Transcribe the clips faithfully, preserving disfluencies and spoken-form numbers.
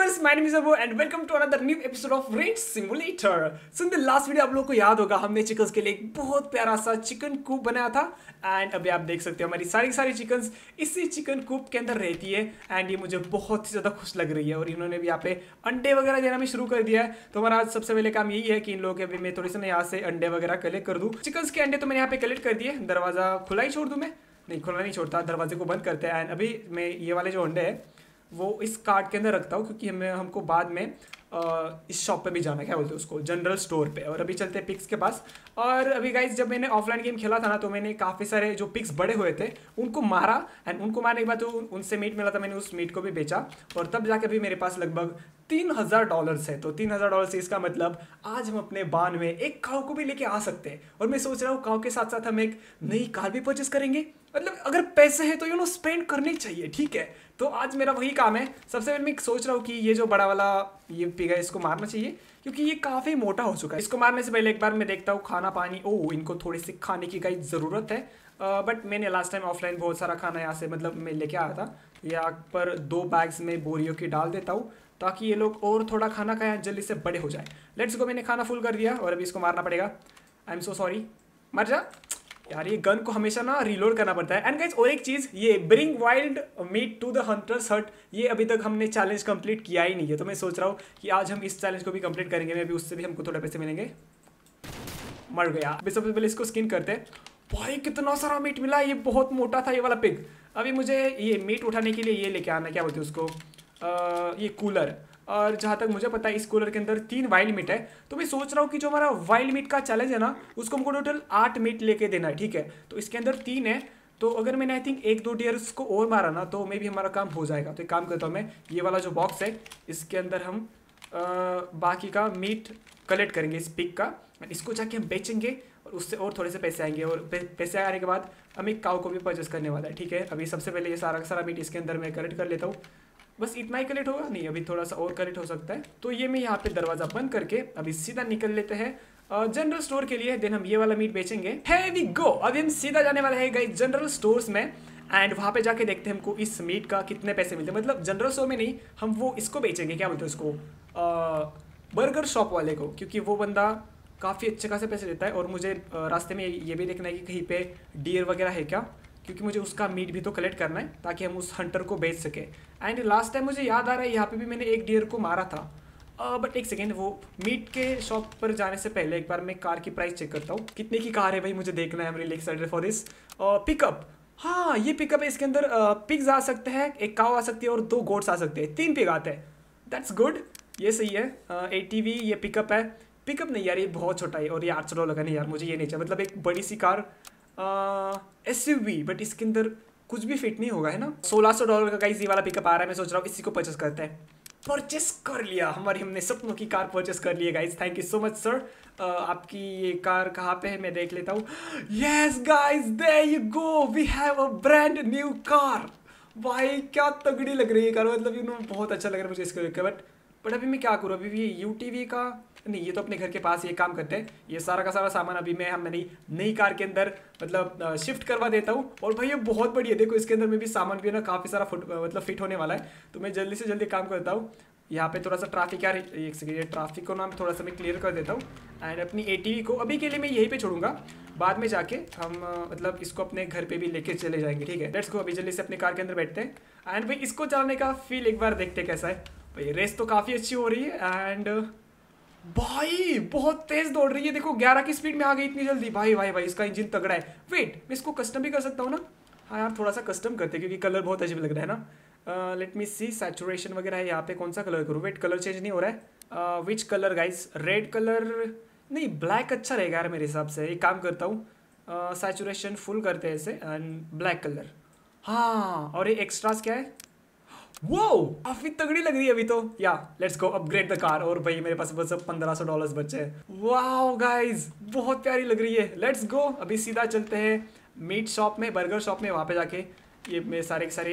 Guys, my name is Abu and welcome to another new episode of ranch simulator. So in the last video आप लोगों को याद होगा हमने चिकन्स के लिए एक बहुत प्यारा सा चिकन कूप बनाया था एंड अभी आप देख सकते हो हमारी सारी सारी चिकन्स इसी चिकन कूप के अंदर रहती है एंड ये मुझे बहुत ही ज़्यादा खुश लग रही है। और इन्होंने भी यहाँ पे अंडे वगैरह देना भी शुरू कर दिया है। तो हमारा आज सबसे पहले काम यही है कि इन लोगों के अभी मैं थोड़ी सी यहाँ से अंडे वगैरह कलेक्ट कर दूँ। चिकन्स के अंडे तो मैंने यहाँ पे कलेक्ट कर दिए, दरवाज़ा खुला ही छोड़ दूँ मैं? नहीं, खुला नहीं छोड़ता, दरवाजे को बंद करते हैं। एंड अभी मैं ये वाले जो अंडे हैं वो इस कार्ट के अंदर रखता हूँ क्योंकि हमें हमको बाद में आ, इस शॉप पे भी जाना है, क्या बोलते हैं उसको, जनरल स्टोर पे। और अभी चलते हैं पिक्स के पास। और अभी गाइस जब मैंने ऑफलाइन गेम खेला था ना तो मैंने काफ़ी सारे जो पिक्स बड़े हुए थे उनको मारा एंड उनको मारने के बाद जो उनसे मीट मिला था मैंने उस मीट को भी बेचा और तब जाके भी मेरे पास लगभग तीन हज़ार डॉलर्स है। तो तीन हज़ार डॉलर से इसका मतलब आज हम अपने बान में एक काऊ को भी लेके आ सकते हैं। और मैं सोच रहा हूँ काऊ के साथ साथ हम एक नई कार भी परचेस करेंगे। मतलब अगर पैसे हैं तो यू नो स्पेंड करने चाहिए, ठीक है। तो आज मेरा वही काम है। सबसे पहले मैं सोच रहा हूँ कि ये जो बड़ा वाला ये पिग है इसको मारना चाहिए क्योंकि ये काफ़ी मोटा हो चुका है। इसको मारने से पहले एक बार मैं देखता हूँ खाना पानी। ओह, इनको थोड़ी सी खाने की कहीं ज़रूरत है बट uh, मैंने लास्ट टाइम ऑफलाइन बहुत सारा खाना यहाँ से मतलब मैं लेके आया था। यहाँ पर दो बैग्स में बोरियों की डाल देता हूँ ताकि ये लोग और थोड़ा खाना खाएं जल्दी से बड़े हो जाए। लेट्स गो, मैंने खाना फुल कर दिया और अभी इसको मारना पड़ेगा। आई एम सो सॉरी, मर जा यार। ये गन को हमेशा ना रीलोड करना पड़ता है। एंड गाइस और एक चीज़, ये bring wild meat to the hunter's hut, ये अभी तक हमने चैलेंज कंप्लीट किया ही नहीं है। तो मैं सोच रहा हूँ कि आज हम इस चैलेंज को भी कंप्लीट करेंगे। मैं भी उससे भी हमको थोड़े पैसे मिलेंगे। मर गया। अभी सबसे पहले इसको स्किन करते हैं। भाई कितना सारा मीट मिला, ये बहुत मोटा था ये वाला पिग। अभी मुझे ये मीट उठाने के लिए ये लेके आना, क्या बोलते हैं उसको, आ, ये कूलर। और जहाँ तक मुझे पता है इस कूलर के अंदर तीन वाइल्ड मीट है। तो मैं सोच रहा हूँ कि जो हमारा वाइल्ड मीट का चैलेंज है ना उसको हमको टोटल आठ मीट लेके देना है, ठीक है। तो इसके अंदर तीन है तो अगर मैंने आई थिंक एक दो डियर्स को और मारा ना तो मे भी हमारा काम हो जाएगा। तो एक काम करता हूँ मैं, ये वाला जो बॉक्स है इसके अंदर हम आ, बाकी का मीट कलेक्ट करेंगे इस पिग का। इसको जाके हम बेचेंगे और उससे और थोड़े से पैसे आएंगे और पैसे आने के बाद हम एक काऊ को भी परचेस करने वाला है, ठीक है। अभी सबसे पहले ये सारा सारा मीट इसके अंदर मैं कलेक्ट कर लेता हूँ। बस इतना ही कलेक्ट होगा, नहीं अभी थोड़ा सा और कलेक्ट हो सकता है। तो ये मैं यहाँ पे दरवाज़ा बंद करके अभी सीधा निकल लेते हैं जनरल स्टोर के लिए। देन हम ये वाला मीट बेचेंगे। है वी गो, अभी हम सीधा जाने वाले हैं गाइस जनरल स्टोर्स में एंड वहाँ पे जाके देखते हैं हमको इस मीट का कितने पैसे मिलते हैं। मतलब जनरल स्टोर में नहीं, हम वो इसको बेचेंगे, क्या बोलते हैं उसको, बर्गर शॉप वाले को, क्योंकि वो बंदा काफ़ी अच्छे खासे पैसे देता है। और मुझे रास्ते में ये भी देखना है कि कहीं पे डियर वगैरह है क्या, क्योंकि मुझे उसका मीट भी तो कलेक्ट करना है ताकि हम उस हंटर को बेच सके। एंड लास्ट टाइम मुझे याद आ रहा है यहाँ पे भी मैंने एक डियर को मारा था। बट एक सेकेंड, वो मीट के शॉप पर जाने से पहले एक बार मैं कार की प्राइस चेक करता हूँ कितने की कार है भाई, मुझे देखना है। I am really excited for this pickup. हाँ ये पिकअप है, इसके अंदर पिग्स आ सकते हैं, एक काव आ सकती है और दो गोट्स आ सकते हैं, तीन पिग आते हैं। दैट्स गुड, ये सही है। ए टी वी ये पिकअप है। पिकअप नहीं यार, ये बहुत छोटा है और ये आठ सौ डॉलर का नहीं यार, मुझे ये नहीं चाहिए। मतलब एक बड़ी सी car S U V, but इसके अंदर कुछ भी फिट नहीं होगा, है ना। सोलह सौ डॉलर का गाइस ये वाला पिकअप आ रहा है। मैं सोच रहा हूँ इसी को परचेस करते हैं। परचेस कर लिया, हमारी हमने सपनों की कार परचेस कर ली है guys. Thank you so much sir. आपकी ये कार कहाँ पे है मैं देख लेता हूँ। Yes guys, there you go, we have a brand new car. भाई क्या तगड़ी लग रही है कार, मतलब यू नो बहुत अच्छा लग रहा है मुझे इसको लेकर। बट बट अभी मैं क्या करूँ, अभी भी यू टी वी का नहीं, ये तो अपने घर के पास ये काम करते हैं। ये सारा का सारा सामान अभी मैं हम नई नई कार के अंदर मतलब शिफ्ट करवा देता हूँ। और भाई ये बहुत बड़ी है, देखो इसके अंदर में भी सामान भी है ना काफ़ी सारा फुट मतलब फिट होने वाला है। तो मैं जल्दी से जल्दी काम करता हूँ। यहाँ पे थोड़ा सा ट्रैफिक यार, एक सेकेंड, ट्रैफिक को नाम थोड़ा सा मैं क्लियर कर देता हूँ। एंड अपनी ए टी वी को अभी के लिए मैं यहीं पे छोड़ूंगा, बाद में जाके हम मतलब इसको अपने घर पे भी लेके चले जाएंगे, ठीक है। लेट्स गो, अभी जल्दी से अपने कार के अंदर बैठते हैं एंड भाई इसको चलाने का फील एक बार देखते कैसा है। भाई रेस तो काफ़ी अच्छी हो रही है एंड भाई बहुत तेज दौड़ रही है, देखो ग्यारह की स्पीड में आ गई इतनी जल्दी। भाई भाई भाई इसका इंजन तगड़ा है। वेट, मैं इसको कस्टम भी कर सकता हूँ ना। हाँ यार थोड़ा सा कस्टम करते हैं क्योंकि कलर बहुत अजीब लग रहा है ना। लेट मी सी, सैचुरेशन वगैरह है यहाँ पे, कौन सा कलर करूँ। वेट, कलर चेंज नहीं हो रहा है। Which colour guys, red colour नहीं, ब्लैक अच्छा रहेगा यार मेरे हिसाब से। एक काम करता हूँ, सैचुरेशन फुल करते हैं ऐसे एंड ब्लैक कलर। हाँ, और ये एक्स्ट्रास क्या है, वो काफी तगड़ी लग रही है अभी तो। Yeah let's go upgrade the car. और भाई मेरे पास बस अब पंद्रह सौ डॉलर्स बचे हैं। वाओ गाइस बहुत प्यारी लग रही है। लेट्स गो, अभी सीधा चलते हैं मीट शॉप में, बर्गर शॉप में। वहाँ पे जाके ये मैं सारे के सारे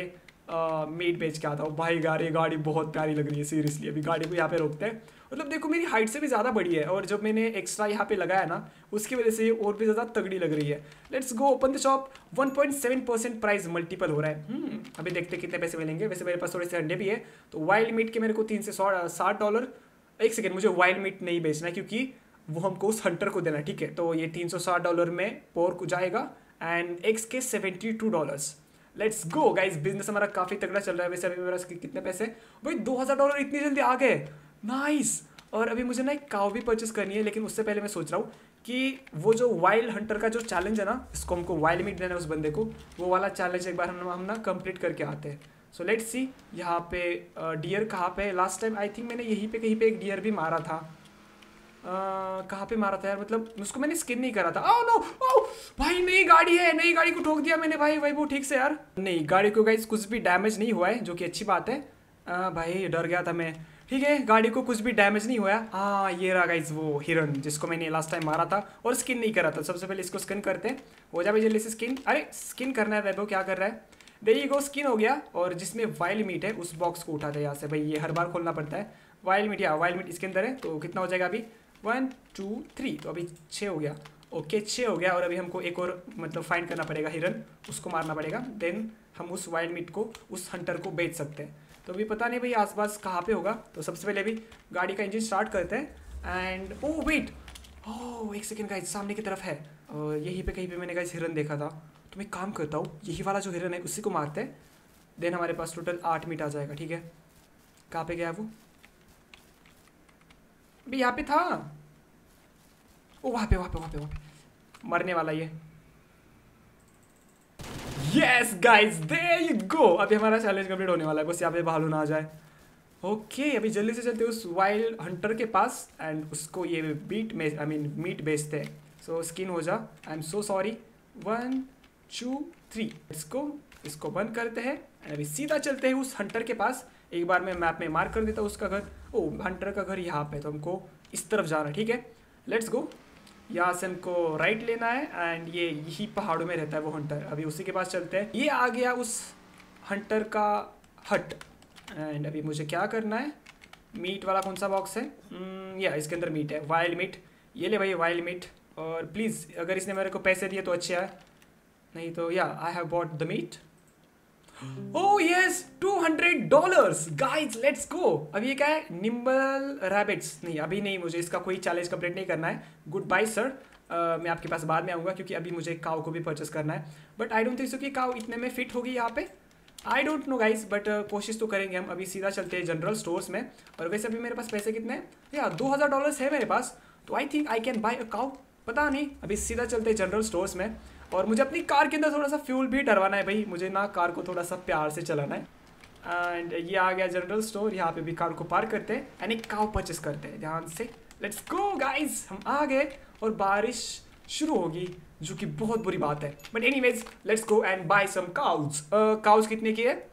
मीट बेच के आता हूँ। भाई गाड़ी गाड़ी बहुत प्यारी लग रही है सीरियसली। अभी गाड़ी को यहाँ पे रोकते हैं। मतलब देखो मेरी हाइट से भी ज़्यादा बड़ी है और जब मैंने एक्स्ट्रा यहाँ पे लगाया ना उसकी वजह से ये और भी ज़्यादा तगड़ी लग रही है। Let's go open the shop. One point seven percent price multiple हो रहा है। हम्म अभी देखते कितने पैसे मिलेंगे। वैसे मेरे पास थोड़े से अंडे भी है तो वाइल्ड मीट के मेरे को तीन से साठ डॉलर। एक सेकेंड, मुझे वाइल्ड मीट नहीं बेचना है क्योंकि वो हमको उस हंटर को देना है। ठीक है, तो ये तीन सौ साठ डॉलर में पोर्क जाएगा एंड एक्स के seventy two dollars. Let's go guys, business हमारा काफ़ी तगड़ा चल रहा है। वैसे अभी मेरे पास कितने पैसे भाई, दो हज़ार डॉलर इतनी जल्दी आ गए। नाइस। और अभी मुझे ना एक काव भी परचेस करनी है, लेकिन उससे पहले मैं सोच रहा हूँ कि वो जो वाइल्ड हंटर का जो चैलेंज है ना, इसको हमको वाइल्ड मीट देना है उस बंदे को, वो वाला चैलेंज एक बार हम हम ना कंप्लीट करके आते हैं। सो लेट्स सी यहाँ पे डियर कहाँ पे। लास्ट टाइम आई थिंक मैंने यहीं पे कहीं पे एक डियर भी मारा था। Uh, कहाँ पे मारा था यार, मतलब उसको मैंने स्किन नहीं करा था। ओह नो, ओह भाई नई गाड़ी है, नई गाड़ी को ठोक दिया मैंने भाई। भाई वो ठीक से यार नहीं, गाड़ी को गाइस कुछ भी डैमेज नहीं हुआ है जो कि अच्छी बात है। आ, भाई डर गया था मैं। ठीक है, गाड़ी को कुछ भी डैमेज नहीं हुआ। हाँ ये रहा गाइस वो हिरन जिसको मैंने लास्ट टाइम मारा था और स्किन नहीं करा था। सबसे पहले इसको स्किन करते हैं। हो जाए जल्दी से स्किन। अरे स्किन करना है वैभव, क्या कर रहा है। देखिए को स्किन हो गया और जिसमें वाइल्ड मीट है उस बॉक्स को उठाते हैं यहाँ से। भाई ये हर बार खोलना पड़ता है। वाइल्ड मीट, या वाइल्ड मीट इसके अंदर है। तो कितना हो जाएगा अभी, वन टू थ्री, तो अभी छः हो गया। ओके छः हो गया और अभी हमको एक और मतलब फाइंड करना पड़ेगा हिरन, उसको मारना पड़ेगा। देन हम उस वाइल्ड मीट को उस हंटर को बेच सकते हैं। तो अभी पता नहीं भाई आसपास कहाँ पे होगा। तो सबसे पहले अभी गाड़ी का इंजन स्टार्ट करते हैं एंड ओ वेट, ओह एक सेकेंड गाइस, सामने की तरफ है और यहीं पे कहीं पे मैंने गाइस हिरन देखा था। तो मैं काम करता हूँ, यही वाला जो हिरन है उसी को मारते हैं। देन हमारे पास टोटल आठ मीट आ जाएगा। ठीक है, कहाँ पे गया वो अभी, यहाँ पे था। ओ वहाँ पे वहाँ पे वहाँ पे वहाँ पे मरने वाला ये। Yes guys there you go. अभी हमारा चैलेंज कंप्लीट होने वाला है, बस यहाँ पे भालू ना आ जाए। ओके अभी जल्दी से चलते उस वाइल्ड हंटर के पास एंड उसको ये बीट में आई मीन मीट बेचते हैं। सो स्किन हो जा, I am so sorry. One two three, इसको इसको बंद करते हैं एंड अभी सीधा चलते हैं उस हंटर के पास। एक बार मैं मैप में मार्क कर देता हूँ उसका घर। ओ हंटर का घर यहाँ पे, तो हमको इस तरफ जाना है। ठीक है लेट्स गो। यहाँ से हमको राइट लेना है एंड ये यही पहाड़ों में रहता है वो हंटर। अभी उसी के पास चलते हैं। ये आ गया उस हंटर का हट एंड अभी मुझे क्या करना है, मीट वाला कौन सा बॉक्स है, hmm, या इसके अंदर मीट है, वाइल्ड मीट। ये ले भाई वाइल्ड मीट। और प्लीज़ अगर इसने मेरे को पैसे दिए तो अच्छे है, नहीं तो yeah I have bought the meat. Oh yes two hundred dollars guys, let's go. अभी ये क्या है, निम्बल रैबिट्स। नहीं अभी नहीं, मुझे इसका कोई चैलेंज कंप्लीट नहीं करना है। गुड बाय सर, मैं आपके पास बाद में आऊँगा क्योंकि अभी मुझे काव को भी परचेस करना है। But I don't think so कि काव इतने में फिट होगी यहाँ पे। I don't know guys, but कोशिश तो करेंगे हम। अभी सीधा चलते हैं जनरल स्टोर्स में। और वैसे अभी मेरे पास पैसे कितने हैं, या दो हज़ार डॉलर्स है मेरे पास, तो I think I can buy a cow. पता नहीं, अभी सीधा चलते हैं जनरल स्टोर्स में। और मुझे अपनी कार के अंदर थोड़ा सा फ्यूल भी डरवाना है भाई, मुझे ना कार को थोड़ा सा प्यार से चलाना है। एंड ये आ गया जनरल स्टोर, यहाँ पे भी कार को पार्क करते हैं एंड एक काव परचेस करते हैं ध्यान से। लेट्स गो गाइस, हम आ गए और बारिश शुरू होगी जो कि बहुत बुरी बात है। But anyways let's go and buy some cows. Cows कितने की है,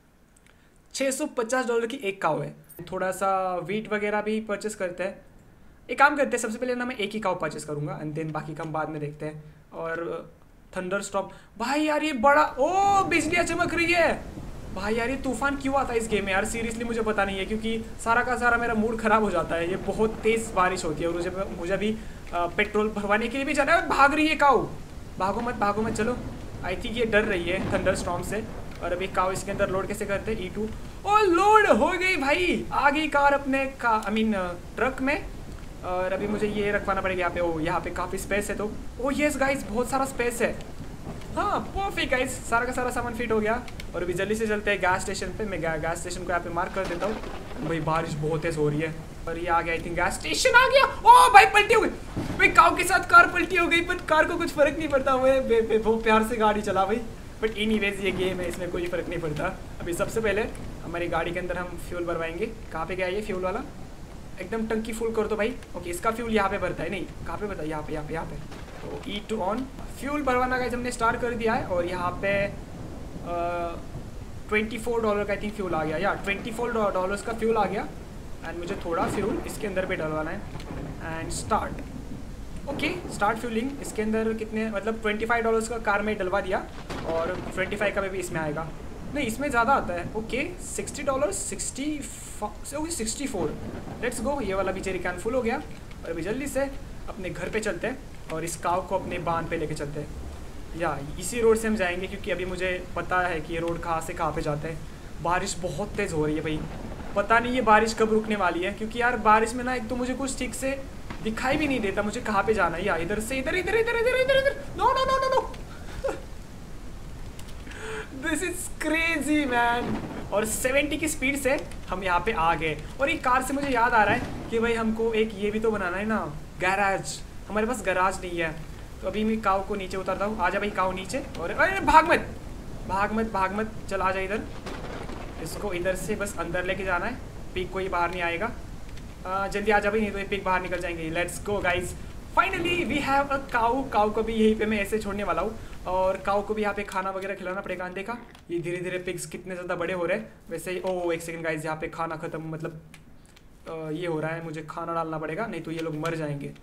छः सौ पचास डॉलर की एक काव है। थोड़ा सा वीट वगैरह भी परचेस करते हैं। एक काम करते हैं, सबसे पहले ना मैं एक ही काव परचेस करूँगा एंड देन बाकी का हम बाद में देखते हैं। और थंडर स्टॉर्म, भाई यार ये बड़ा, ओ बिजलियाँ चमक रही है भाई। यार ये तूफान क्यों आता है इस गेम में यार, सीरियसली मुझे पता नहीं है, क्योंकि सारा का सारा मेरा मूड खराब हो जाता है। ये बहुत तेज़ बारिश होती है और मुझे मुझे भी पेट्रोल भरवाने के लिए भी जाना है। भाग रही है काऊ, भागो मत भागो मत, चलो। आई थिंक ये डर रही है थंडर स्टॉर्म से। और अभी काऊ इसके अंदर लोड कैसे करते हैं, ई टू। ओ लोड हो गई भाई, आ गई कार अपने का आई मीन ट्रक में। और अभी मुझे ये रखवाना पड़ेगा यहाँ पे। ओ यहाँ पे काफ़ी स्पेस है, तो ओ यस गाइस बहुत सारा स्पेस है। हाँ परफेक्ट गाइस, सारा का सारा सामान फिट हो गया। और अभी जल्दी से चलते हैं गैस स्टेशन पे। मैं गैस स्टेशन को यहाँ पे मार्क कर देता हूँ। भाई बारिश बहुत तेज हो रही है और ये आ गया, आई थिंक गैस स्टेशन आ गया। ओ भाई पलटी हो गई भाई, काऊ के साथ कार पलटी हो गई, बट कार को कुछ फर्क नहीं पड़ता। वो बहुत प्यार से गाड़ी चला भाई। बट एनीवेज ये गेम है, इसमें कोई फर्क नहीं पड़ता। अभी सबसे पहले हमारी गाड़ी के अंदर हम फ्यूल भरवाएंगे। कहाँ पे गया ये फ्यूल वाला, एकदम टंकी फुल कर दो भाई। ओके इसका फ्यूल यहाँ पे भरता है, नहीं कहाँ पे भरता है, यहाँ पे यहाँ पे यहाँ पे। तो ई टू ऑन, फ्यूल भरवाना गाइस हमने स्टार्ट कर दिया है। और यहाँ पे ट्वेंटी फोर डॉलर का आई थिंक फ्यूल आ गया, या ट्वेंटी फोर डॉलर्स का फ्यूल आ गया। एंड मुझे थोड़ा फ्यूल इसके अंदर पे डलवाना है and start. Okay start fueling. इसके अंदर कितने, मतलब ट्वेंटी फाइव डॉलर्स का कार में डलवा दिया और ट्वेंटी फाइव का भी इसमें आएगा। नहीं इसमें ज़्यादा आता है। Okay sixty dollar sixty okay sixty four. Let's go, ये वाला भी जेरी कैन फुल हो गया। और अभी जल्दी से अपने घर पे चलते हैं और इस काव को अपने बांध पे लेके चलते हैं। या इसी रोड से हम जाएंगे क्योंकि अभी मुझे पता है कि ये रोड कहाँ से कहाँ पे जाते हैं। बारिश बहुत तेज़ हो रही है भाई, पता नहीं ये बारिश कब रुकने वाली है, क्योंकि यार बारिश में ना एक तो मुझे कुछ ठीक से दिखाई भी नहीं देता मुझे कहाँ पे जाना है। या इधर से इधर इधर इधर इधर इधर इधर no no no no no this is crazy man. और सेवेंटी की स्पीड से हम यहाँ पे आ गए। और ये कार से मुझे याद आ रहा है कि भाई हमको एक ये भी तो बनाना है ना, गैराज। हमारे पास गैराज नहीं है, तो अभी मैं काव को नीचे उतारता हूँ। आजा भाई काव नीचे। और अरे भाग मत भाग मत भाग मत, चल आ जा इधर। इसको इधर से बस अंदर लेके जाना है, पिग कोई बाहर नहीं आएगा। आ, जल्दी आ जा भाई, नहीं तो ये पिग बाहर निकल जाएंगे। Let's go guys, finally we have a cow. Cow को भी यहीं पे मैं ऐसे छोड़ने वाला हूँ और काऊ को भी यहाँ पे खाना वगैरह खिलाना पड़ेगा। देखा ये धीरे धीरे पिग्स कितने ज़्यादा बड़े हो रहे हैं। वैसे ही ओ एक सेकंड गाइज, यहाँ पे खाना ख़त्म, मतलब आ, ये हो रहा है, मुझे खाना डालना पड़ेगा नहीं तो ये लोग मर जाएंगे।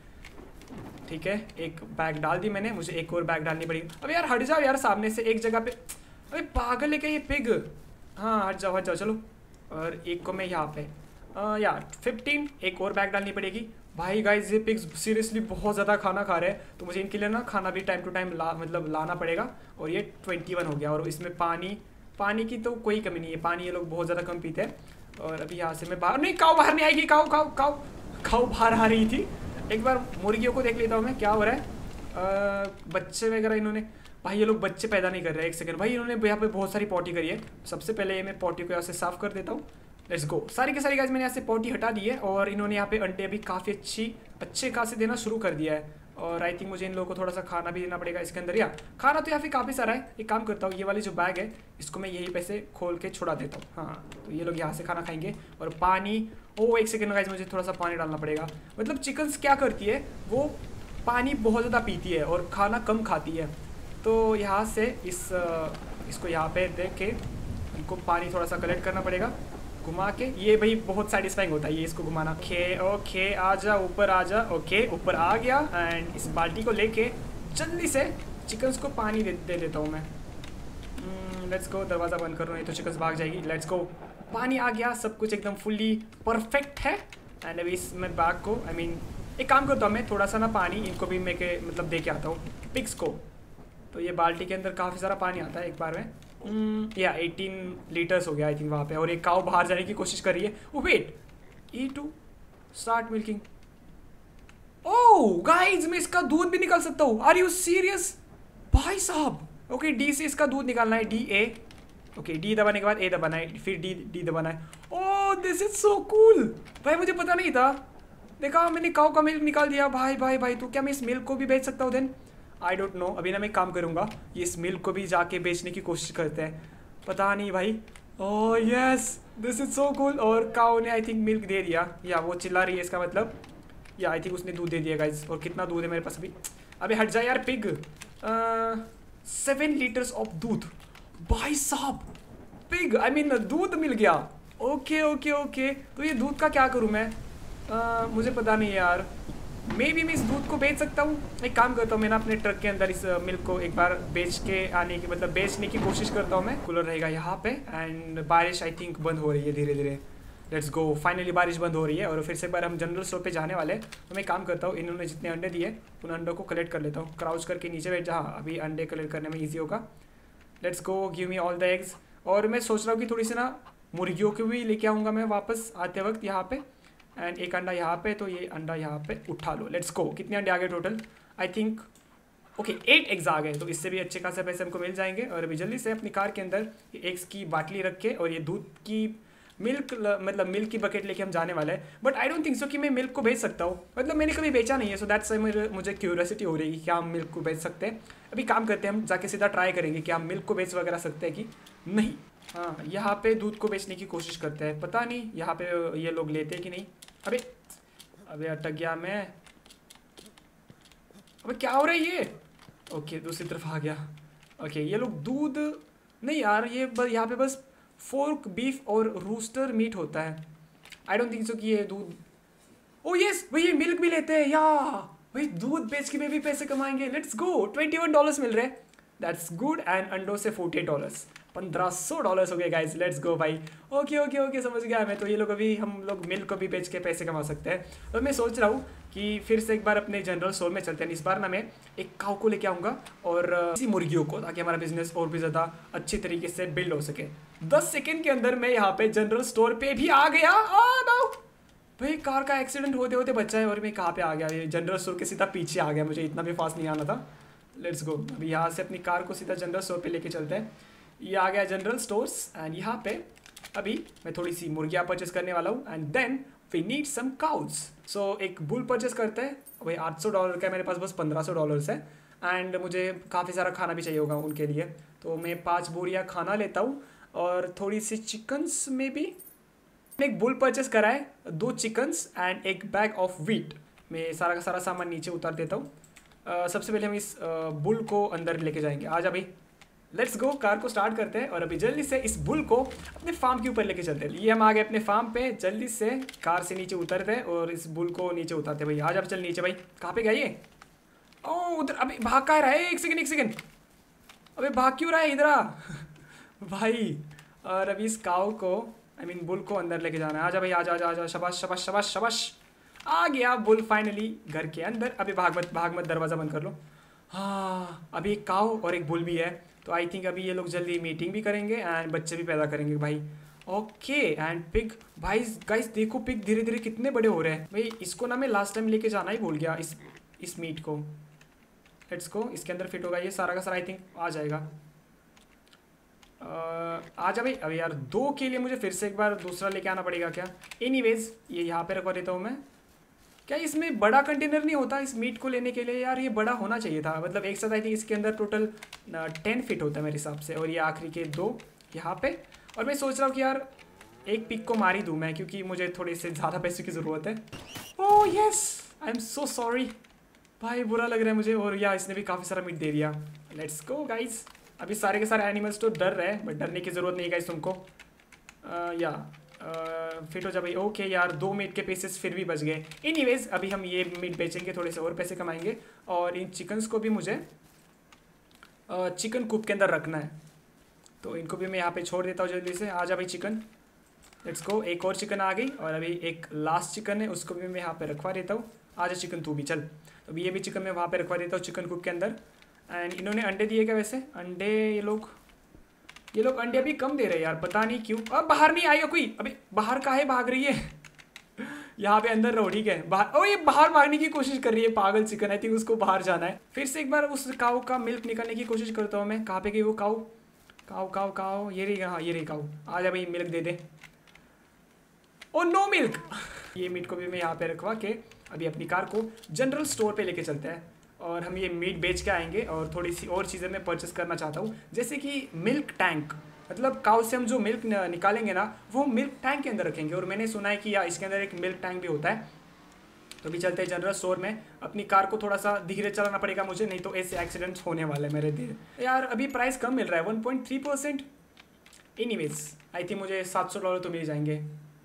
ठीक है, एक बैग डाल दी मैंने, मुझे एक और बैग डालनी पड़ेगी। अब यार हट जाओ यार सामने से, एक जगह पे। अरे पागल है क्या ये पिग। हाँ हट जाओ हट जाओ चलो। और एक को मैं यहाँ पे आ, यार फिफ्टीन, एक और बैग डालनी पड़ेगी। भाई गाइज ये पिग्स सीरियसली बहुत ज़्यादा खाना खा रहे हैं, तो मुझे इनके लिए ना खाना भी टाइम टू टाइम ला मतलब लाना पड़ेगा। और ये ट्वेंटी वन हो गया। और इसमें पानी पानी की तो कोई कमी नहीं है, पानी ये लोग बहुत ज़्यादा कम पीते हैं। और अभी यहाँ से मैं बाहर नहीं, काऊ बाहर नहीं आएगी, काऊ काऊ काऊ काऊ बाहर आ रही थी। एक बार मुर्गियों को देख लेता हूँ मैं क्या हो रहा है। आ, बच्चे वगैरह इन्होंने, भाई ये लोग बच्चे पैदा नहीं कर रहे हैं। एक सेकंड भाई, इन्होंने यहाँ पे बहुत सारी पॉटी करी है। सबसे पहले ये मैं पॉटी को यहाँ से साफ़ कर देता हूँ। लेट्स गो, सारी के सारी गाइस मैंने यहाँ से पॉटी हटा दी है। और इन्होंने यहाँ पे अंडे अभी काफ़ी अच्छी अच्छे खासे देना शुरू कर दिया है। और आई थिंक मुझे इन लोगों को थोड़ा सा खाना भी देना पड़ेगा इसके अंदर। या खाना तो यहाँ पे काफ़ी सारा है। एक काम करता हूँ, ये वाली जो बैग है इसको मैं यहीं पे से खोल के छुड़ा देता हूँ। हाँ तो ये लोग यहाँ से खाना खाएंगे। और पानी, ओ एक सेकेंड गाइस, मुझे थोड़ा सा पानी डालना पड़ेगा। मतलब चिकन्स क्या करती है, वो पानी बहुत ज़्यादा पीती है और खाना कम खाती है। तो यहाँ से इस इसको यहाँ पे देख के इनको पानी थोड़ा सा कलेक्ट करना पड़ेगा घुमा के। ये भाई बहुत सेटिस्फाइंग होता है ये इसको घुमाना। खे ओके आ जा ऊपर आ जा। ओके ऊपर आ गया। एंड इस बाल्टी को लेके जल्दी से चिकन्स को पानी दे दे देता हूँ मैं। लेट्स गो, दरवाज़ा बंद करो नहीं तो चिकन्स भाग जाएगी। लेट्स गो, पानी आ गया, सब कुछ एकदम फुल्ली परफेक्ट है। एंड अभी इसमें बैग को आई I मीन mean, एक काम करता हूँ मैं, थोड़ा सा ना पानी इनको भी मैं के मतलब दे के आता हूँ पिग्स को। तो ये बाल्टी के अंदर काफ़ी सारा पानी आता है एक बार में। mm, या एटीन लीटर्स हो गया आई थिंक वहाँ पे। और एक काऊ बाहर जाने की कोशिश कर रही है। Oh wait, E to start milking. Oh guys, मैं इसका दूध भी निकाल सकता हूँ। आर यू सीरियस भाई साहब। ओके डी से इसका दूध निकालना है, डी ए। ओके डी दबाने के बाद ए दबाना है, फिर डी डी दबाना है। Oh this is so cool भाई, मुझे पता नहीं था। देखा मैंने काऊ का मिल्क निकाल दिया। भाई भाई भाई, तो क्या मैं इस मिल्क को भी बेच सकता हूँ देन? I don't no. अभी ना मैं काम करूँगा, ये इस मिल्क को भी जाके बेचने की कोशिश करते हैं, पता नहीं भाई। Oh yes this is so cool. और काऊ ने आई थिंक मिल्क दे दिया, या वो चिल्ला रही है इसका मतलब, या आई थिंक उसने दूध दे दिया गाइज। और कितना दूध है मेरे पास अभी? अबे हट जाए यार पिग। सेवन लीटर्स ऑफ दूध भाई साहब। पिग आई मीन दूध मिल गया। ओके ओके ओके, तो ये दूध का क्या करूँ मैं? आ, मुझे पता नहीं यार। मे बी मैं इस दूध को बेच सकता हूँ। एक काम करता हूँ, मैं ना अपने ट्रक के अंदर इस मिल्क को एक बार बेच के आने की मतलब बेचने की कोशिश करता हूँ मैं। कूलर रहेगा यहाँ पे। एंड बारिश आई थिंक बंद हो रही है धीरे धीरे। लेट्स गो, फाइनली बारिश बंद हो रही है। और फिर से एक बार हम जनरल स्टोर पे जाने वाले हैं। तो मैं काम करता हूँ, इन्होंने जितने अंडे दिए उन अंडों को कलेक्ट कर लेता हूँ। क्राउच करके नीचे बैठ जा, अभी अंडे कलेक्ट करने में ईजी होगा। Let's go, give me all the eggs. और मैं सोच रहा हूँ कि थोड़ी सी ना मुर्गियों को भी लेके आऊँगा मैं वापस आते वक्त यहाँ पे। एंड एक अंडा यहाँ पे, तो ये अंडा यहाँ पे उठा लो। लेट्स गो, कितने अंडे आ गए total? I think okay eight eggs आ गए, तो इससे भी अच्छे खासे पैसे हमको मिल जाएंगे। और अभी जल्दी से अपनी कार के अंदर एग्स की बाटली रख के और ये दूध की मिल्क मतलब मिल्क की बकेट लेके हम जाने वाले हैं। But I don't think so कि मैं मिल्क को बेच सकता हूँ, मतलब मैंने कभी बेचा नहीं है। सो दैट्स वाई मुझे क्यूरियोसिटी हो रही है कि क्या हम मिल्क को बेच सकते हैं। अभी काम करते हैं, हम जाके सीधा ट्राई करेंगे कि हम मिल्क को बेच वगैरह सकते हैं कि नहीं। हाँ यहाँ पे दूध को बेचने की कोशिश करते हैं, पता नहीं यहाँ पे ये लोग लेते हैं कि नहीं। अबे अबे अटक गया मैं। अबे क्या हो रहा है ये? ओके दूसरी तरफ आ गया। ओके ये लोग दूध नहीं यार, ये यहाँ पे बस फोर्क बीफ और रूस्टर मीट होता है। आई डोंट थिंक सो कि ये दूध। ओ यस भाई, ये मिल्क भी लेते हैं या भाई, दूध बेच के में भी पैसे कमाएंगे। Let's go, twenty one dollars मिल रहे हैं, दैट्स गुड। एंड अंडों से फोर्टी डॉलर्स, पंद्रह सौ डॉलर्स हो गए गाइज, लेट्स गो भाई। ओके ओके ओके समझ गया मैं। तो ये लोग अभी हम लोग मिल्क को भी बेच के पैसे कमा सकते हैं। और मैं सोच रहा हूँ कि फिर से एक बार अपने जनरल स्टोर में चलते हैं। इस बार ना मैं एक काऊ को लेके आऊँगा और इसी मुर्गियों को, ताकि हमारा बिजनेस और भी ज़्यादा अच्छी तरीके से बिल्ड हो सके। दस सेकेंड के अंदर मैं यहाँ पे जनरल स्टोर पे भी आ गया। आ, नो भाई, कार का एक्सीडेंट होते होते बचा है और मैं कहाँ पे आ गया? ये जनरल स्टोर के सीधा पीछे आ गया, मुझे इतना भी फास्ट नहीं आना था। लेट्स गो, अभी यहाँ से अपनी कार को सीधा जनरल स्टोर पे लेके चलते हैं। ये आ गया जनरल स्टोर्स एंड यहाँ पे अभी मैं थोड़ी सी मुर्गियाँ परचेस करने वाला हूँ and then we need some cows. So एक बुल परचेस करते हैं। भाई आठ सौ डॉलर का है, मेरे पास बस पंद्रह सौ डॉलर्स है एंड मुझे काफ़ी सारा खाना भी चाहिए होगा उनके लिए। तो मैं पाँच बोरियाँ खाना लेता हूँ और थोड़ी सी चिकन्स में भी। एक बुल परचेस करा है, दो चिकन्स एंड एक बैग ऑफ व्हीट। मैं सारा का सारा सामान नीचे उतार देता हूँ। uh, सबसे पहले हम इस uh, बुल को अंदर लेके जाएंगे। आ जा भाई, लेट्स गो। कार को स्टार्ट करते हैं और अभी जल्दी से इस बुल को अपने फार्म के ऊपर लेके चलते हैं। ये हम आ गए अपने फार्म पे। जल्दी से कार से नीचे उतरते हैं और इस बुल को नीचे उतारते हैं। भाई आ जा, चल नीचे। भाई कहाँ पे गया ये? ओह उधर, अभी भाग का रहा है। एक सेकेंड एक सेकेंड, अबे भाग क्यों रहा है इधर आ भाई। और अभी इस काऊ को आई मीन बुल को अंदर लेके जाना है। आजा भाई, आजा आजा आजा, शबाश शबाश शबाश शबाश। आ गया बुल फाइनली घर के अंदर। अभी भाग मत भाग मत, दरवाज़ा बंद कर लो। हाँ, अभी एक काऊ और एक बुल भी है। तो आई थिंक अभी ये लोग जल्दी मीटिंग भी करेंगे एंड बच्चे भी पैदा करेंगे भाई। ओके एंड पिग, भाई गाइस देखो पिग धीरे धीरे कितने बड़े हो रहे हैं भाई। इसको ना मैं लास्ट टाइम लेके जाना ही भूल गया, इस इस मीट को। लेट्स गो, इसके अंदर फिट होगा ये सारा का सारा। आई थिंक आ जाएगा। आ जा भाई। अभी यार दो के लिए मुझे फिर से एक बार दूसरा लेके आना पड़ेगा क्या? एनीवेज ये यहाँ पे रखवा देता हूँ मैं। क्या इसमें बड़ा कंटेनर नहीं होता इस मीट को लेने के लिए? यार ये बड़ा होना चाहिए था। मतलब एक साथ आई थिंक इसके अंदर टोटल टेन फिट होता है मेरे हिसाब से। और ये आखिरी के दो यहाँ पे। और मैं सोच रहा हूँ कि यार एक पिक को मार ही दूँ मैं, क्योंकि मुझे थोड़े से ज़्यादा पैसों की ज़रूरत है। Oh yes, I am so sorry भाई, बुरा लग रहा है मुझे। और यार इसने भी काफ़ी सारा मीट दे दिया। Let's go guys. अभी सारे के सारे एनिमल्स तो डर रहे हैं, बट डरने की ज़रूरत नहीं गाइज तुमको। आ, या आ, फिट हो जा भाई। ओके यार, दो मीट के पीसेस फिर भी बच गए। एनीवेज अभी हम ये मीट बेचेंगे, थोड़े से और पैसे कमाएंगे। और इन चिकन्स को भी मुझे चिकन कूप के अंदर रखना है। तो इनको भी मैं यहाँ पे छोड़ देता हूँ जल्दी से। आ जा भाई चिकन, लेट्स गो। एक और चिकन आ गई और अभी एक लास्ट चिकन है, उसको भी मैं यहाँ पे रखवा देता हूँ। आ जा चिकन तू भी, चल। तो अभी ये भी चिकन मैं वहाँ पे रखवा देता हूँ चिकन कूप के अंदर। एंड इन्होंने अंडे दिए क्या वैसे? अंडे ये लोग ये लोग अंडे अभी कम दे रहे हैं यार, पता नहीं क्यों। अब बाहर नहीं आएगा कोई? अभी बाहर काहे भाग रही है? यहाँ पे अंदर रहो, ठीक है। बाहर, ओ ये बाहर भागने की कोशिश कर रही है पागल चिकन। आई थिंक उसको बाहर जाना है। फिर से एक बार उस काऊ का मिल्क निकालने की कोशिश करता हूँ मैं। कहाँ पे गई वो काऊ? काऊ काऊ काऊ, ये रही। हाँ ये रही काऊ। आ जा भाई, मिल्क दे दे। Oh no milk. ये मीट को भी मैं यहाँ पे रखवा के अभी अपनी कार को जनरल स्टोर पे लेके चलते हैं और हम ये मीट बेच के आएंगे। और थोड़ी सी और चीज़ें मैं परचेस करना चाहता हूँ, जैसे कि मिल्क टैंक। मतलब काउ से हम जो मिल्क निकालेंगे ना, वो मिल्क टैंक के अंदर रखेंगे। और मैंने सुना है कि यार इसके अंदर एक मिल्क टैंक भी होता है। तो अभी चलते हैं जनरल स्टोर में। अपनी कार को थोड़ा सा धीरे चलाना पड़ेगा मुझे, नहीं तो ऐसे एक्सीडेंट्स होने वाले हैं मेरे धीरे। यार अभी प्राइस कम मिल रहा है, one point three percent. Anyways I think मुझे सात सौ डॉलर तो मिल जाएंगे।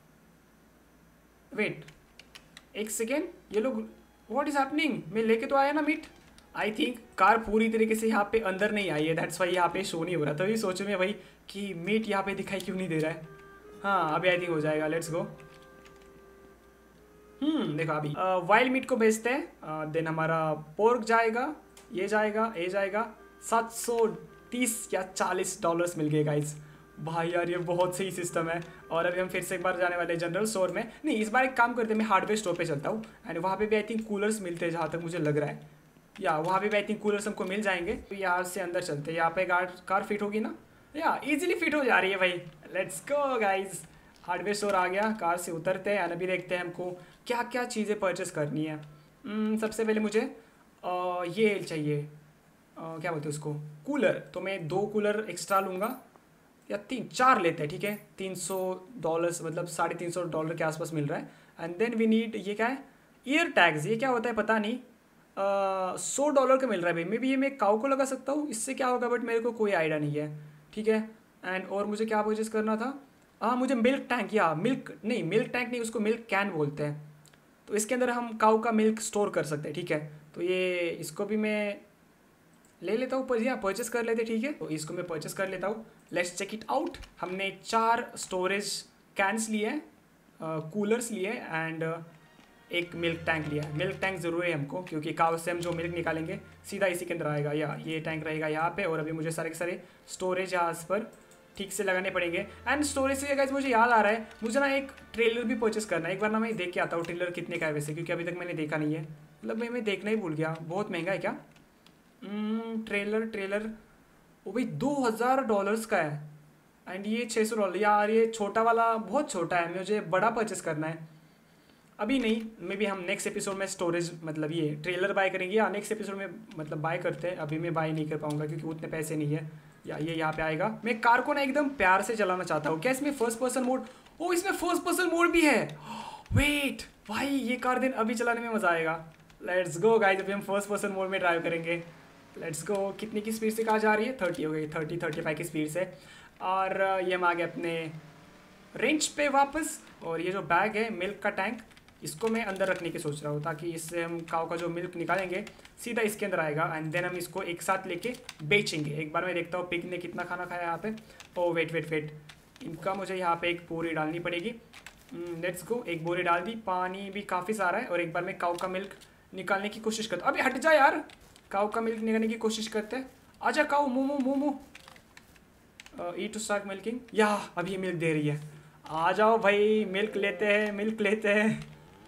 वेट एक सेकेंड, ये लोग व्हाट इज हैपनिंग? मैं लेके तो आया ना मीट। आई थिंक कार पूरी तरीके से यहाँ पे अंदर नहीं आई है, दैट्स वाई यहाँ पे शो नहीं हो रहा। तभी सोचूं मैं भाई कि मीट यहाँ पे दिखाई क्यों नहीं दे रहा है। हाँ अभी आई थिंक हो जाएगा। Let's go. हम्म देखो अभी वाइल्ड मीट को बेचते हैं, देन हमारा पोर्क जाएगा, ये जाएगा, ये जाएगा। सात सौ तीस या चालीस डॉलर्स मिल गए गाइज। भाई यार ये बहुत सही सिस्टम है। और अभी हम फिर से एक बार जाने वाले जनरल स्टोर में। नहीं, इस बार एक काम करते हैं, मैं हार्डवेयर स्टोर पे चलता हूँ एंड वहाँ पे भी आई थिंक कूलर्स मिलते हैं जहाँ तक मुझे लग रहा है। या वहाँ पे भी आई थिंक कूलर्स हमको मिल जाएंगे। तो यहाँ से अंदर चलते हैं। यहाँ पे कार कार फिट होगी ना? या इजीली फिट हो जा रही है भाई। Let's go guys. Hardware store आ गया, कार से उतरते हैं एंड अभी देखते हैं हमको क्या क्या चीज़ें परचेस करनी है। hmm, सबसे पहले मुझे आ, ये चाहिए, आ, क्या बोलते हैं उसको, कूलर। तो मैं दो कूलर एक्स्ट्रा लूँगा, या तीन चार लेते हैं, ठीक है। तीन सौ डॉलर्स मतलब साढ़े तीन सौ डॉलर के आसपास मिल रहा है। एंड देन वी नीड, ये क्या है? Ear tags. ये क्या होता है पता नहीं। सौ डॉलर का मिल रहा है भाई। मे भी ये मैं काऊ को लगा सकता हूँ, इससे क्या होगा, बट मेरे को कोई आइडिया नहीं है, ठीक है। एंड और मुझे क्या परचेस करना था? हाँ मुझे मिल्क टैंक, या मिल्क नहीं, मिल्क टैंक नहीं, उसको मिल्क कैन बोलते हैं। तो इसके अंदर हम काऊ का मिल्क स्टोर कर सकते हैं, ठीक है। तो ये इसको भी मैं ले लेता हूँ, पर परचेस कर लेते, ठीक है। तो इसको मैं परचेस कर लेता हूँ। Let's check it out. हमने चार स्टोरेज कैंस लिए हैं, कूलर्स लिए एंड एक मिल्क टैंक लिया है। मिल्क टैंक ज़रूरी है हमको, क्योंकि काउ से हम जो मिल्क निकालेंगे सीधा इसी के अंदर आएगा, या ये टैंक रहेगा यहाँ पे। और अभी मुझे सारे के सारे स्टोरेज यहाँ पर ठीक से लगाने पड़ेंगे। एंड स्टोरेज से गाइस मुझे याद आ रहा है, मुझे ना एक ट्रेलर भी परचेस करना है। एक बार ना मैं देख के आता हूँ ट्रेलर कितने का है वैसे, क्योंकि अभी तक मैंने देखा नहीं है। मतलब मैं मैं देखना ही भूल गया। बहुत महंगा है क्या? ट्रेलर ट्रेलर वो भाई दो हज़ार डॉलर्स का है। एंड ये छः सौ डॉलर। यार ये छोटा वाला बहुत छोटा है, मुझे बड़ा परचेस करना है। अभी नहीं, मे बी हम नेक्स्ट एपिसोड में स्टोरेज मतलब ये ट्रेलर बाय करेंगे, या नेक्स्ट एपिसोड में मतलब बाय करते हैं। अभी मैं बाय नहीं कर पाऊंगा क्योंकि उतने पैसे नहीं है। या ये यहाँ पे आएगा। मैं कार को ना एकदम प्यार से चलाना चाहता हूँ। क्या इसमें फर्स्ट पर्सन मोड? ओ इसमें फर्स्ट पर्सन मोड भी है। वेट भाई, ये कार दिन अभी चलाने में मज़ा आएगा। लेट्स गो गाइस, अभी हम फर्स्ट पर्सन मोड में ड्राइव करेंगे। Let's go. कितनी की स्पीड से कहाँ जा रही है? थर्टी हो गई, थर्टी थर्टी फाइव की स्पीड से। और ये हम आ गए अपने रेंज पे वापस। और ये जो बैग है मिल्क का टैंक, इसको मैं अंदर रखने की सोच रहा हूँ, ताकि इससे हम काऊ का जो मिल्क निकालेंगे सीधा इसके अंदर आएगा। एंड देन हम इसको एक साथ लेके बेचेंगे। एक बार मैं देखता हूँ पिग ने कितना खाना खाया यहाँ पे। ओ वेट वेट वेट, इनका मुझे यहाँ पे एक बोरी डालनी पड़ेगी। Let's go. एक बोरी डाल दी। पानी भी काफ़ी सारा है। और एक बार मैं काऊ का मिल्क निकालने की कोशिश करता हूँ। अभी हट जा यार, काऊ का मिल्क निकालने की कोशिश करते हैं। आजा काऊ, मोमो मोमो। E to start milking. या अभी ये मिल्क दे रही है। आ जाओ भाई, मिल्क लेते हैं, मिल्क लेते हैं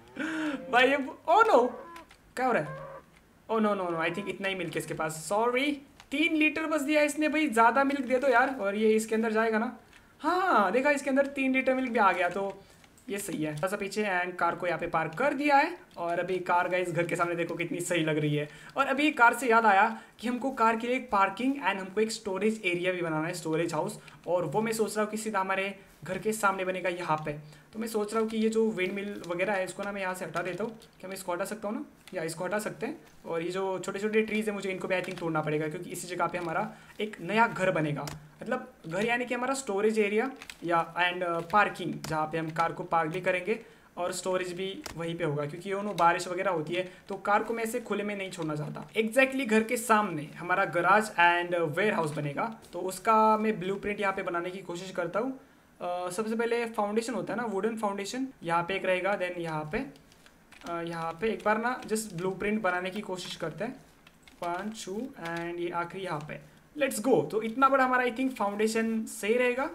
भाई। ओ नो, क्या हो रहा है? Oh no no no, I think इतना ही मिल्क है इसके पास। सॉरी, तीन लीटर बस दिया इसने भाई, ज़्यादा मिल्क दे दो यार। और ये इसके अंदर जाएगा ना? हाँ देखा, इसके अंदर तीन लीटर मिल्क भी आ गया, तो ये सही है। थोड़ा सा पीछे एंड कार को यहाँ पे पार्क कर दिया है। और अभी कार गाइस घर के सामने देखो कितनी सही लग रही है। और अभी कार से याद आया कि हमको कार के लिए एक पार्किंग एंड हमको एक स्टोरेज एरिया भी बनाना है, स्टोरेज हाउस। और वो मैं सोच रहा हूँ कि सीधा हमारे घर के सामने बनेगा यहाँ पे। तो मैं सोच रहा हूँ कि ये जो विंड मिल वगैरह है इसको ना मैं यहाँ से हटा देता हूँ। क्या मैं इसको हटा सकता हूँ ना? या इसको हटा सकते हैं। और ये जो छोटे छोटे ट्रीज़ है मुझे इनको भी आई थिंक तोड़ना पड़ेगा, क्योंकि इसी जगह पे हमारा एक नया घर बनेगा। मतलब घर यानी कि हमारा स्टोरेज एरिया या एंड पार्किंग, जहाँ पे हम कार को पार्क भी करेंगे और स्टोरेज भी वहीं पे होगा। क्योंकि ये बारिश वगैरह होती है तो कार को मैं ऐसे खुले में नहीं छोड़ना चाहता। एग्जैक्टली घर के सामने हमारा गराज एंड वेयर हाउस बनेगा। तो उसका मैं ब्लूप्रिंट यहाँ पे बनाने की कोशिश करता हूँ। Uh, सबसे पहले फाउंडेशन होता है ना, वुडन फाउंडेशन, यहाँ पे एक रहेगा। देन यहाँ पे uh, यहाँ पे एक बार ना जस्ट ब्लूप्रिंट बनाने की कोशिश करते हैं। वन टू एंड ये आखिरी यहाँ पे। Let's go. तो इतना बड़ा हमारा आई थिंक फाउंडेशन सही रहेगा,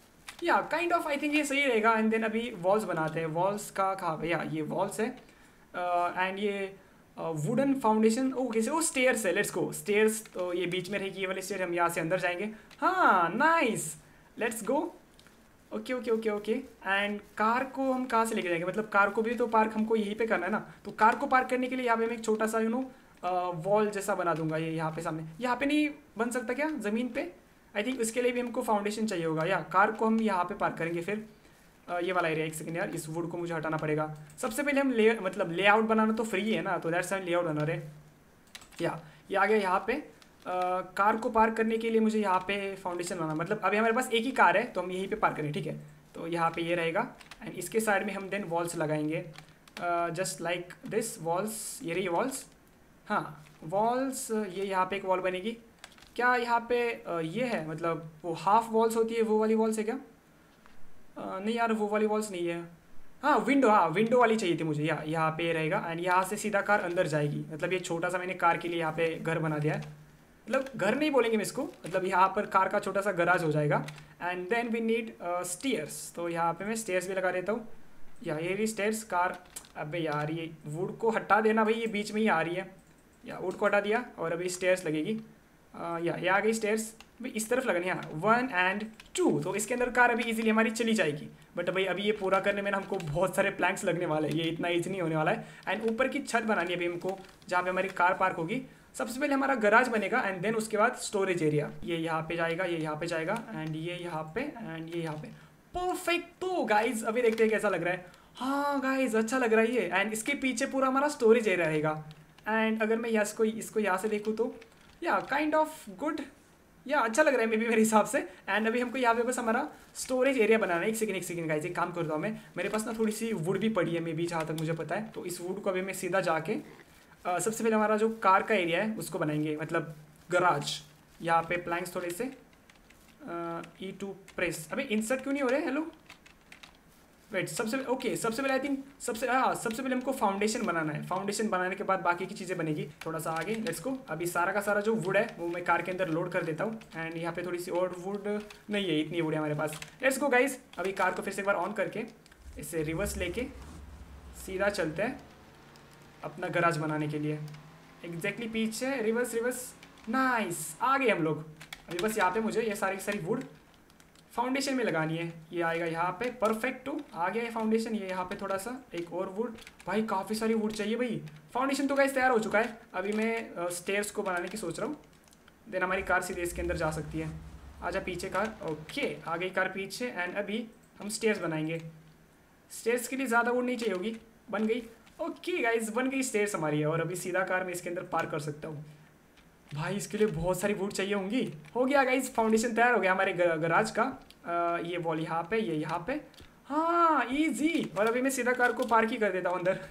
या काइंड ऑफ आई थिंक ये सही रहेगा। एंड देन अभी वॉल्स बनाते हैं। वॉल्स का कहाँ पे? या ये वॉल्स है एंड uh, ये वुडन फाउंडेशन। ओ कैसे? वो स्टेयर्स है। Let's go. स्टेयर्स तो ये बीच में रहेगी, ये वाली स्टेयर, हम यहाँ से अंदर जाएंगे। हाँ nice, let's go. Okay okay okay okay. And car को हम कहाँ से लेके जाएंगे? मतलब कार को भी तो पार्क हमको यहीं पे करना है ना। तो कार को पार्क करने के लिए यहाँ पे मैं एक छोटा सा यू नो वॉल जैसा बना दूंगा। ये यहाँ पे सामने, यहाँ पे नहीं बन सकता क्या ज़मीन पे? आई थिंक उसके लिए भी हमको फाउंडेशन चाहिए होगा। या कार को हम यहाँ पे पार्क करेंगे फिर। uh, ये वाला एरिया। एक सेकंड यार, इस वुड को मुझे हटाना पड़ेगा। सबसे पहले हम ले मतलब लेआउट बनाना तो फ्री है ना, तो दैट्स हम लेआउट बना रहे। या ये आ गया यहाँ पे। Uh, कार को पार्क करने के लिए मुझे यहाँ पे फाउंडेशन बनाना, मतलब अभी हमारे पास एक ही कार है तो हम यहीं पे पार्क करें, ठीक है। तो यहाँ पे ये रहेगा एंड इसके साइड में हम देन वॉल्स लगाएंगे, जस्ट लाइक दिस वॉल्स। ये रही वॉल्स। हाँ वॉल्स, ये यहाँ पे एक वॉल बनेगी। क्या यहाँ पे uh, ये है मतलब वो हाफ वॉल्स होती है, वो वाली वॉल्स है क्या? uh, नहीं यार, वो वाली वॉल्स नहीं है। हाँ विंडो, हाँ विंडो वाली चाहिए थी मुझे। या यहाँ पे रहेगा एंड यहाँ से सीधा कार अंदर जाएगी। मतलब ये छोटा सा मैंने कार के लिए यहाँ पे घर बना दिया है। मतलब घर नहीं बोलेंगे हम इसको, मतलब यहाँ पर कार का छोटा सा गराज हो जाएगा। And then we need stairs. तो यहाँ पे मैं स्टेयर्स भी लगा देता हूँ। या ये भी स्टेयर्स। कार, अबे यार ये वुड को हटा देना भाई, ये बीच में ही आ रही है। या वुड को हटा दिया और अभी स्टेयर्स लगेगी। uh, या ये आ गई स्टेयर्स। भाई इस तरफ लगनी है वन एंड टू। तो इसके अंदर कार अभी इजीली हमारी चली जाएगी। बट भाई अभी ये पूरा करने में ना हमको बहुत सारे प्लैंक्स लगने वाले हैं, ये इतना ईजी नहीं होने वाला है। एंड ऊपर की छत बनानी है अभी हमको, जहाँ पे हमारी कार पार्क होगी। सबसे पहले हमारा गराज बनेगा एंड देन उसके बाद स्टोरेज एरिया। ये यहाँ पे जाएगा, ये यहाँ पे जाएगा एंड ये यहाँ पे एंड ये यहाँ पे। परफेक्ट। तो गाइज अभी देखते हैं कैसा लग रहा है। हाँ गाइज अच्छा लग रहा है ये। एंड इसके पीछे पूरा हमारा स्टोरेज एरिया रहेगा। एंड अगर मैं इसको इसको यहाँ से देखूँ तो या काइंड ऑफ गुड, या अच्छा लग रहा है मे बी मेरे हिसाब से। एंड अभी हमको यहाँ पे बस हमारा स्टोरेज एरिया बनाना है। एक सेकंड एक सेकंड गाइज, एक काम करता हूँ मैं, मेरे पास ना थोड़ी सी वुड भी पड़ी है मे बी, जहाँ तक मुझे पता है। तो इस वुड को अभी मैं सीधा जाके Uh, सबसे पहले हमारा जो कार का एरिया है उसको बनाएंगे, मतलब गराज। यहाँ पे प्लैंक्स थोड़े से, ई टू प्रेस, अबे इंसर्ट क्यों नहीं हो रहे? हेलो वेट, सबसे ओके सबसे पहले आई थिंक सबसे हाँ सबसे पहले हमको फाउंडेशन बनाना है। फाउंडेशन बनाने के बाद बाकी की चीज़ें बनेगी। थोड़ा सा आगे लेट्स गो। अभी सारा का सारा जो वुड है वो मैं कार के अंदर लोड कर देता हूँ। एंड यहाँ पे थोड़ी सी और वुड नहीं है, इतनी वुड है हमारे पास। Let's go guys. अभी कार को फिर से एक बार ऑन करके इसे रिवर्स लेके सीधा चलते हैं अपना गराज बनाने के लिए। एग्जैक्टली पीछे रिवर्स रिवर्स, नाइस, आ गए हम लोग। अभी बस यहाँ पे मुझे ये सारी सारी वुड फाउंडेशन में लगानी है। ये आएगा यहाँ पे, परफेक्ट टू आ गया है फाउंडेशन। ये यहाँ पे थोड़ा सा एक और वुड, भाई काफ़ी सारी वुड चाहिए भाई। फाउंडेशन तो गाइस तैयार हो चुका है। अभी मैं स्टेयर्स को बनाने की सोच रहा हूँ, देन हमारी कार सीधे इसके अंदर जा सकती है। आजा पीछे कार, ओके आ गई कार पीछे। एंड अभी हम स्टेयर्स बनाएंगे। स्टेयर्स के लिए ज़्यादा वुड नहीं चाहिए होगी, बन गई। ओके गाइज बन गई स्टेयर्स हमारी है। और अभी सीधा कार मैं इसके अंदर पार कर सकता हूँ। भाई इसके लिए बहुत सारी वुड चाहिए होंगी। हो गया गाइज, फाउंडेशन तैयार हो गया हमारे गराज का। आ, ये वॉल यहाँ पे, ये यहाँ पे, हाँ इजी। और अभी मैं सीधा कार को पार्क ही कर देता हूँ अंदर।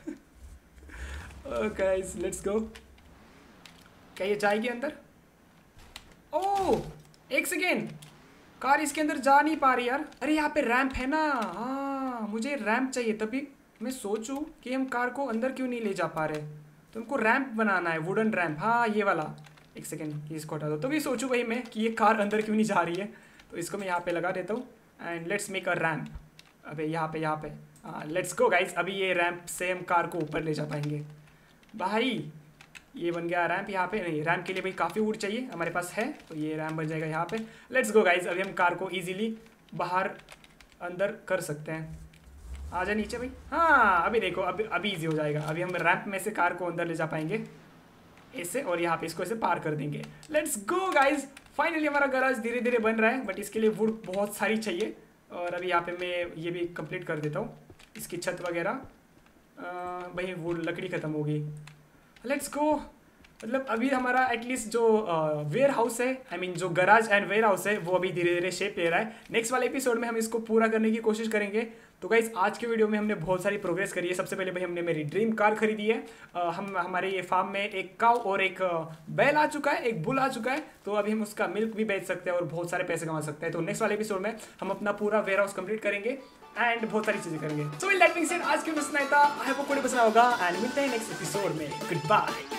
Guys let's go. क्या ये जाएगी अंदर? ओह एक सेकेंड, कार इसके अंदर जा नहीं पा रही यार। अरे यहाँ पे रैंप है ना, हाँ मुझे रैंप चाहिए। तभी मैं सोचूं कि हम कार को अंदर क्यों नहीं ले जा पा रहे। तो हमको रैंप बनाना है, वुडन रैंप। हाँ ये वाला, एक सेकेंड इसको हटा दो। तो भी सोचूं भाई मैं कि ये कार अंदर क्यों नहीं जा रही है। तो इसको मैं यहाँ पे लगा देता हूँ and let's make a ramp. अबे यहाँ पे यहाँ पे हाँ लेट्स गो गाइज। अभी ये रैंप से हम कार को ऊपर ले जा पाएंगे। भाई ये बन गया रैंप। यहाँ पे नहीं, रैंप के लिए भाई काफ़ी वुड चाहिए, हमारे पास है। तो ये रैंप बन जाएगा यहाँ पे। Let's go guys. अभी हम कार को ईजिली बाहर अंदर कर सकते हैं। आ जा नीचे भाई। हाँ अभी देखो, अभी अभी ईजी हो जाएगा। अभी हम रैंप में से कार को अंदर ले जा पाएंगे ऐसे, और यहाँ पे इसको ऐसे पार कर देंगे। Let's go guys. फाइनली हमारा गराज धीरे धीरे बन रहा है, बट इसके लिए वुड बहुत सारी चाहिए। और अभी यहाँ पे मैं ये भी कंप्लीट कर देता हूँ, इसकी छत वगैरह। भाई वुड लकड़ी ख़त्म हो गई। Let's go. मतलब अभी हमारा एटलीस्ट जो वेयर हाउस है, आई मीन जो गराज एंड वेयर हाउस है, वो अभी धीरे धीरे शेप ले रहा है। नेक्स्ट वाले एपिसोड में हम इसको पूरा करने की कोशिश करेंगे। तो गाइज आज के वीडियो में हमने बहुत सारी प्रोग्रेस करी है। सबसे पहले भाई हमने मेरी ड्रीम कार खरीदी है। आ, हम हमारे ये फार्म में एक काऊ और एक बैल आ चुका है, एक बुल आ चुका है। तो अभी हम उसका मिल्क भी बेच सकते हैं और बहुत सारे पैसे कमा सकते हैं। तो नेक्स्ट वाले एपिसोड में हम अपना पूरा वेयर हाउस कंप्लीट करेंगे एंड बहुत सारी चीजें करेंगे। So will that being said आज के वीडियो में इतना ही था। आई होप आपको पसंद होगा एंड मिलते हैं नेक्स्ट एपिसोड में। Good bye.